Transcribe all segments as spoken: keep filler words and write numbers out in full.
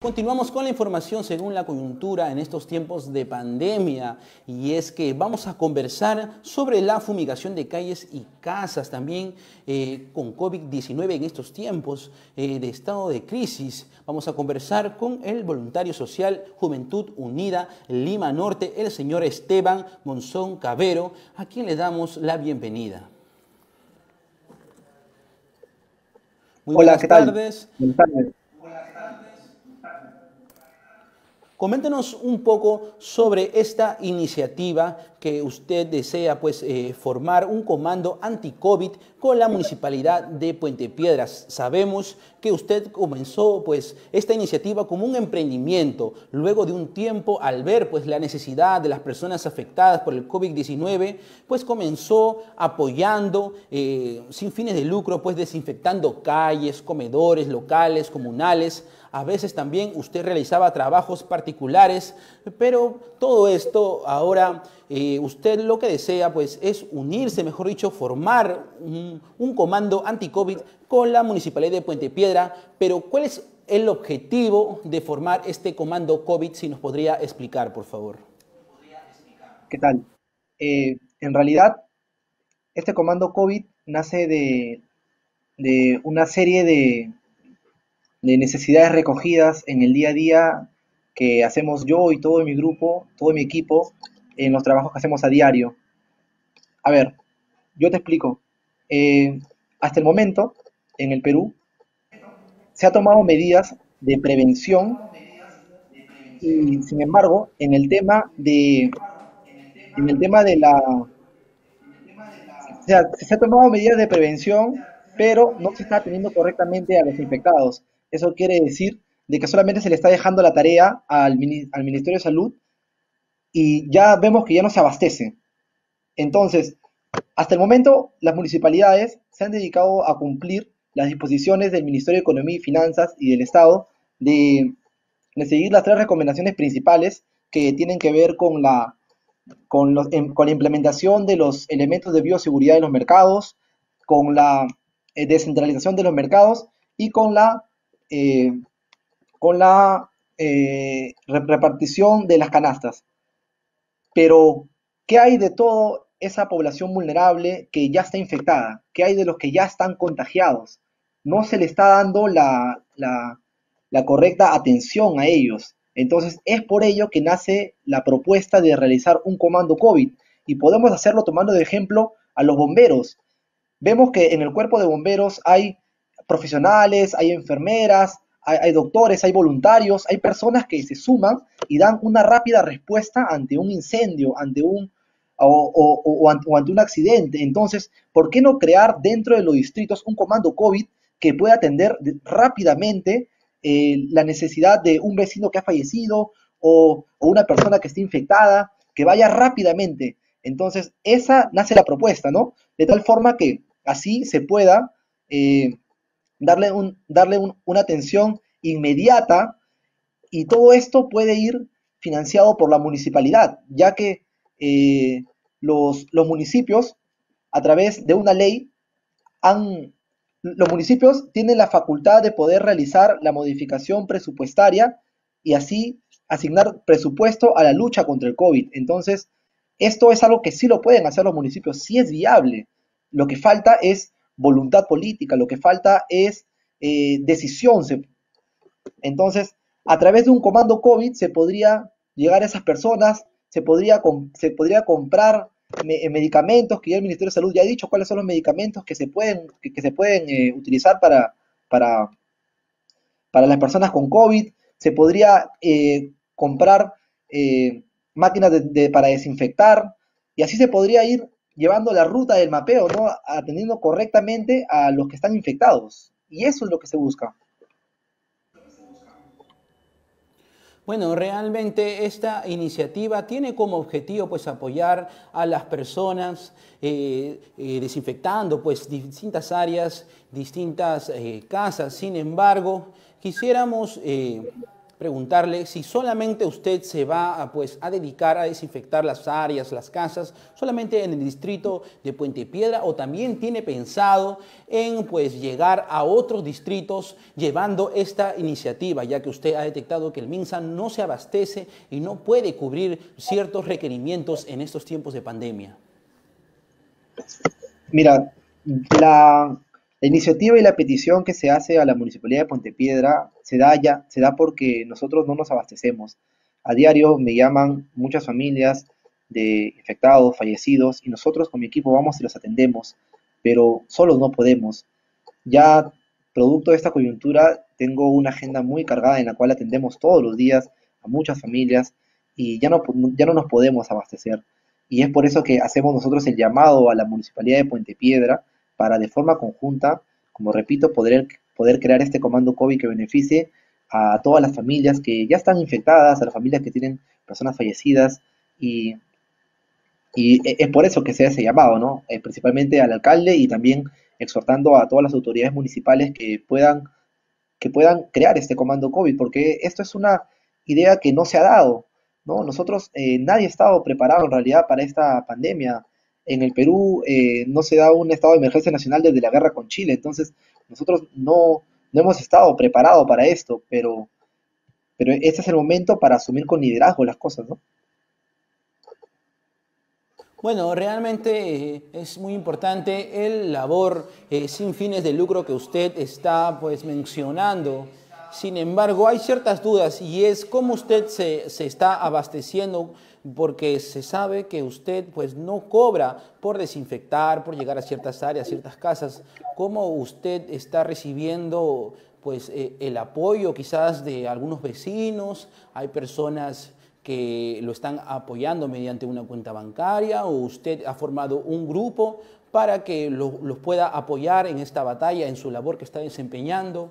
Continuamos con la información según la coyuntura en estos tiempos de pandemia, y es que vamos a conversar sobre la fumigación de calles y casas también eh, con COVID diecinueve en estos tiempos eh, de estado de crisis. Vamos a conversar con el voluntario social Juventud Unida Lima Norte, el señor Esteban Monzón Cabero, a quien le damos la bienvenida. Muy Hola, buenas ¿qué tal? tardes. Buenas tardes. Coméntenos un poco sobre esta iniciativa que usted desea pues, eh, formar un comando anti-COVID con la Municipalidad de Puente Piedras. Sabemos que usted comenzó pues, esta iniciativa como un emprendimiento. Luego de un tiempo, al ver pues, la necesidad de las personas afectadas por el COVID diecinueve, pues comenzó apoyando eh, sin fines de lucro, pues desinfectando calles, comedores, locales, comunales. A veces también usted realizaba trabajos particulares, pero todo esto ahora eh, usted lo que desea pues, es unirse, mejor dicho, formar un, un comando anti-COVID con la Municipalidad de Puente Piedra. Pero ¿cuál es el objetivo de formar este comando COVID? Si nos podría explicar, por favor. ¿Qué tal? Eh, en realidad, este comando COVID nace de, de una serie de, de necesidades recogidas en el día a día que hacemos yo y todo mi grupo, todo mi equipo, en los trabajos que hacemos a diario. A ver, yo te explico. Eh, hasta el momento, en el Perú, se ha tomado medidas de prevención y, sin embargo, en el tema de, en el tema de la O sea, se ha tomado medidas de prevención, pero no se está atendiendo correctamente a los infectados. Eso quiere decir de que solamente se le está dejando la tarea al, mini- al Ministerio de Salud y ya vemos que ya no se abastece. Entonces, hasta el momento, las municipalidades se han dedicado a cumplir las disposiciones del Ministerio de Economía y Finanzas y del Estado de, de seguir las tres recomendaciones principales que tienen que ver con la con, los, em, con la implementación de los elementos de bioseguridad en los mercados, con la eh, descentralización de los mercados y con la, eh, con la eh, repartición de las canastas. Pero, ¿qué hay de toda esa población vulnerable que ya está infectada? ¿Qué hay de los que ya están contagiados? No se le está dando la, la, la correcta atención a ellos. Entonces, es por ello que nace la propuesta de realizar un comando COVID. Y podemos hacerlo tomando de ejemplo a los bomberos. Vemos que en el cuerpo de bomberos hay profesionales, hay enfermeras, hay, hay doctores, hay voluntarios, hay personas que se suman y dan una rápida respuesta ante un incendio, ante un o, o, o, ante, o ante un accidente. Entonces, ¿por qué no crear dentro de los distritos un comando COVID que pueda atender de, rápidamente eh, la necesidad de un vecino que ha fallecido o, o una persona que esté infectada, que vaya rápidamente? Entonces, esa nace la propuesta, ¿no? De tal forma que así se pueda eh, darle, un, darle un, una atención inmediata, y todo esto puede ir financiado por la municipalidad, ya que eh, los, los municipios, a través de una ley, han, los municipios tienen la facultad de poder realizar la modificación presupuestaria y así asignar presupuesto a la lucha contra el COVID. Entonces, esto es algo que sí lo pueden hacer los municipios, sí es viable. Lo que falta es voluntad política, lo que falta es eh, decisión. Entonces, a través de un comando COVID se podría llegar a esas personas, se podría, se podría comprar me medicamentos, que ya el Ministerio de Salud ya ha dicho cuáles son los medicamentos que se pueden, que, que se pueden eh, utilizar para, para, para las personas con COVID. Se podría eh, comprar eh, máquinas de, de, para desinfectar, y así se podría ir llevando la ruta del mapeo, ¿no? Atendiendo correctamente a los que están infectados. Y eso es lo que se busca. Bueno, realmente esta iniciativa tiene como objetivo pues, apoyar a las personas eh, eh, desinfectando pues, distintas áreas, distintas eh, casas. Sin embargo, quisiéramos eh, preguntarle si solamente usted se va a, pues, a dedicar a desinfectar las áreas, las casas, solamente en el distrito de Puente Piedra, o también tiene pensado en pues, llegar a otros distritos llevando esta iniciativa, ya que usted ha detectado que el MINSA no se abastece y no puede cubrir ciertos requerimientos en estos tiempos de pandemia. Mira, la, la iniciativa y la petición que se hace a la Municipalidad de Puente Piedra se da ya, se da porque nosotros no nos abastecemos. A diario me llaman muchas familias de infectados, fallecidos, y nosotros con mi equipo vamos y los atendemos, pero solos no podemos. Ya producto de esta coyuntura, tengo una agenda muy cargada en la cual atendemos todos los días a muchas familias y ya no, ya no nos podemos abastecer. Y es por eso que hacemos nosotros el llamado a la Municipalidad de Puente Piedra para de forma conjunta, como repito, poder, poder crear este comando COVID que beneficie a todas las familias que ya están infectadas, a las familias que tienen personas fallecidas y, y es por eso que se hace ese llamado, ¿no? Eh, principalmente al alcalde y también exhortando a todas las autoridades municipales que puedan, que puedan crear este comando COVID, porque esto es una idea que no se ha dado, ¿no? Nosotros, eh, nadie ha estado preparado en realidad para esta pandemia. En el Perú eh, no se da un estado de emergencia nacional desde la guerra con Chile, entonces nosotros no, no hemos estado preparados para esto, pero, pero este es el momento para asumir con liderazgo las cosas, ¿no? Bueno, realmente eh, es muy importante el labor eh, sin fines de lucro que usted está pues mencionando. Sin embargo, hay ciertas dudas y es cómo usted se, se está abasteciendo, porque se sabe que usted pues no cobra por desinfectar, por llegar a ciertas áreas, ciertas casas. ¿Cómo usted está recibiendo pues eh, el apoyo quizás de algunos vecinos? Hay personas que lo están apoyando mediante una cuenta bancaria, o usted ha formado un grupo para que los lo pueda apoyar en esta batalla, en su labor que está desempeñando.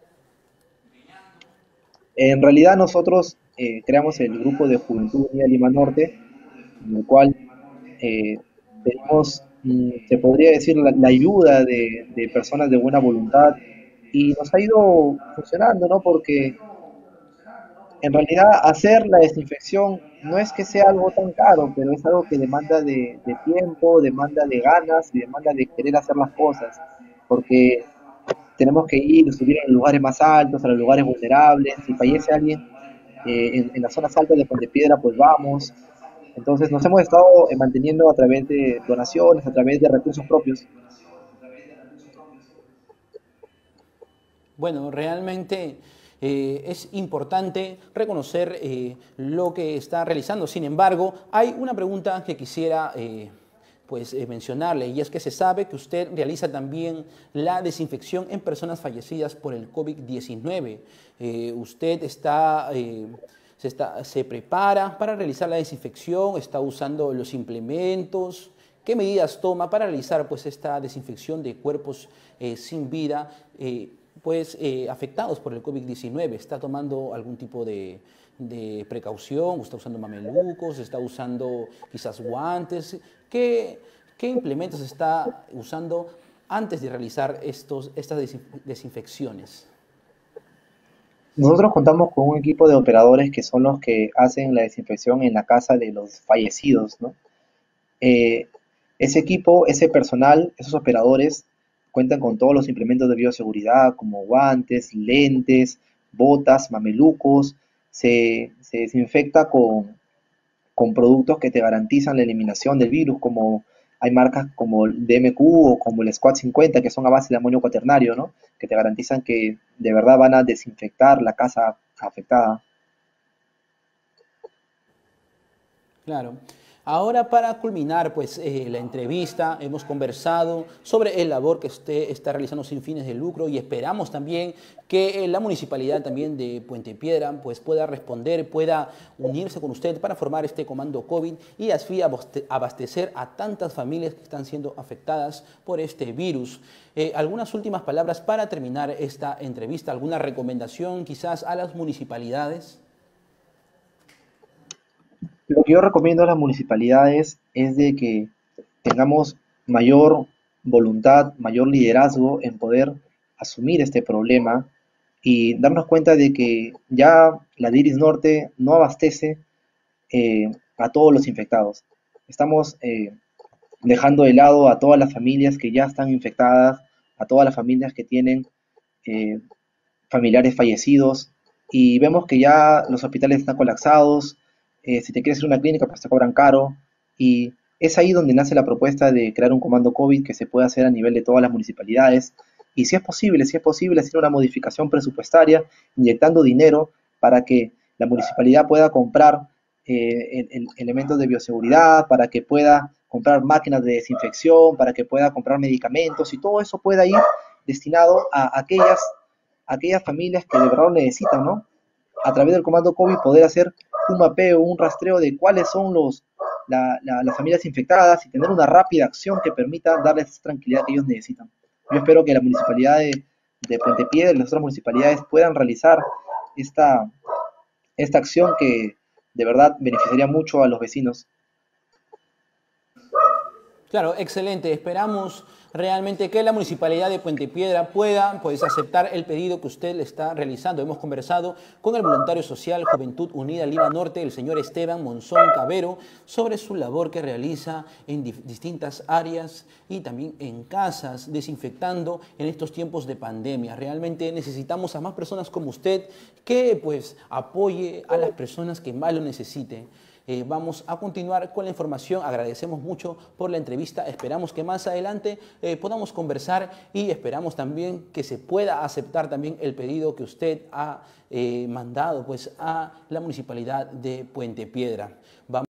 En realidad nosotros eh, creamos el grupo de Juventud Unida Lima Norte, en el cual eh, tenemos, mm, se podría decir, la, la ayuda de, de personas de buena voluntad y nos ha ido funcionando, ¿no? Porque en realidad hacer la desinfección no es que sea algo tan caro, pero es algo que demanda de, de tiempo, demanda de ganas y demanda de querer hacer las cosas, porque tenemos que ir, subir a los lugares más altos, a los lugares vulnerables. Si fallece alguien eh, en, en las zonas altas de Puente Piedra, pues vamos. Entonces nos hemos estado eh, manteniendo a través de donaciones, a través de recursos propios. Bueno, realmente eh, es importante reconocer eh, lo que está realizando. Sin embargo, hay una pregunta que quisiera eh, pues, eh, mencionarle, y es que se sabe que usted realiza también la desinfección en personas fallecidas por el COVID diecinueve. Eh, usted está... Eh, se, está, se prepara para realizar la desinfección, está usando los implementos. ¿Qué medidas toma para realizar pues, esta desinfección de cuerpos eh, sin vida, eh, pues, eh, afectados por el COVID diecinueve? ¿Está tomando algún tipo de, de precaución? ¿Está usando mamelucos? ¿Está usando quizás guantes? ¿Qué, qué implementos está usando antes de realizar estos, estas desinfecciones? Nosotros contamos con un equipo de operadores que son los que hacen la desinfección en la casa de los fallecidos, ¿no? Eh, ese equipo, ese personal, esos operadores cuentan con todos los implementos de bioseguridad como guantes, lentes, botas, mamelucos. Se, se desinfecta con, con productos que te garantizan la eliminación del virus, como hay marcas como el D M Q o como el Squad cincuenta, que son a base de amonio cuaternario, ¿no? Que te garantizan que de verdad van a desinfectar la casa afectada. Claro. Ahora para culminar pues, eh, la entrevista, hemos conversado sobre el labor que usted está realizando sin fines de lucro y esperamos también que eh, la municipalidad también de Puente Piedra pues, pueda responder, pueda unirse con usted para formar este comando COVID y así abastecer a tantas familias que están siendo afectadas por este virus. Eh, algunas últimas palabras para terminar esta entrevista, alguna recomendación quizás a las municipalidades. Lo que yo recomiendo a las municipalidades es de que tengamos mayor voluntad, mayor liderazgo en poder asumir este problema y darnos cuenta de que ya la Diris Norte no abastece eh, a todos los infectados. Estamos eh, dejando de lado a todas las familias que ya están infectadas, a todas las familias que tienen eh, familiares fallecidos, y vemos que ya los hospitales están colapsados. Eh, si te quieres ir a una clínica pues te cobran caro, y es ahí donde nace la propuesta de crear un comando COVID que se pueda hacer a nivel de todas las municipalidades, y si es posible, si es posible hacer una modificación presupuestaria, inyectando dinero para que la municipalidad pueda comprar eh, el- el- elementos de bioseguridad, para que pueda comprar máquinas de desinfección, para que pueda comprar medicamentos, y todo eso pueda ir destinado a aquellas, a aquellas familias que de verdad lo necesitan, ¿no? A través del comando COVID poder hacer un mapeo, un rastreo de cuáles son los, la- la- las familias infectadas, y tener una rápida acción que permita darles esa tranquilidad que ellos necesitan. Yo espero que la municipalidad de, de Puente Piedra y las otras municipalidades puedan realizar esta, esta acción que de verdad beneficiaría mucho a los vecinos. Claro, excelente. Esperamos realmente que la Municipalidad de Puente Piedra pueda pues, aceptar el pedido que usted le está realizando. Hemos conversado con el voluntario social Juventud Unida Lima Norte, el señor Esteban Monzón Cabero, sobre su labor que realiza en di distintas áreas y también en casas, desinfectando en estos tiempos de pandemia. Realmente necesitamos a más personas como usted que pues, apoye a las personas que más lo necesiten. Eh, vamos a continuar con la información. Agradecemos mucho por la entrevista. Esperamos que más adelante eh, podamos conversar y esperamos también que se pueda aceptar también el pedido que usted ha eh, mandado pues, a la Municipalidad de Puente Piedra. Vamos